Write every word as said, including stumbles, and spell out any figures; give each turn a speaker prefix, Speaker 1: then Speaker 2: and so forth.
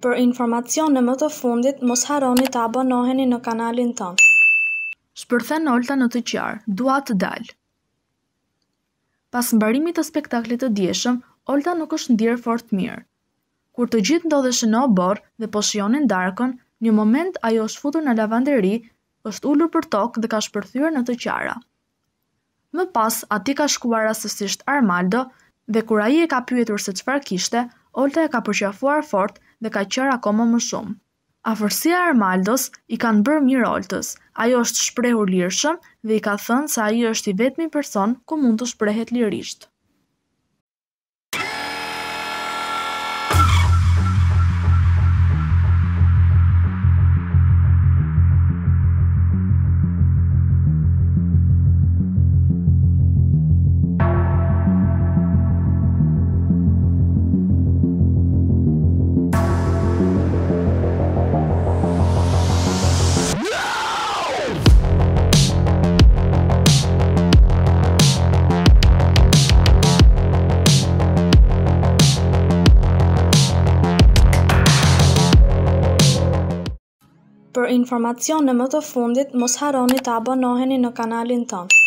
Speaker 1: Për informacione më të fundit, mos harroni të abonoheni në kanalin tonë.
Speaker 2: Shpërthen Olta në të qarë, dua të dal. Pas mbarimit të spektaklit të dieshëm, Olta nuk është ndier fort mirë. Kur të gjithë ndodheshin në obor dhe po shijonin darkën, një moment ajo është futur në lavanderi, është ulur për tokë dhe ka shpërthyer në të qara. Më pas, ati ka shkuar rastësisht Armaldo dhe kur ai e ka pyetur se çfarë kishte, Olta e ka përqafuar fort dhe ka qarë akoma më shumë. Afërsia e Armaldos i kanë bërë mirë Oltës. Ajo është shprehur lirshëm dhe i ka thënë se ai është i vetmi person ku mund të shprehet lirisht.
Speaker 1: Për informacione më të fundit, mos harroni të abonoheni në kanalin tonë.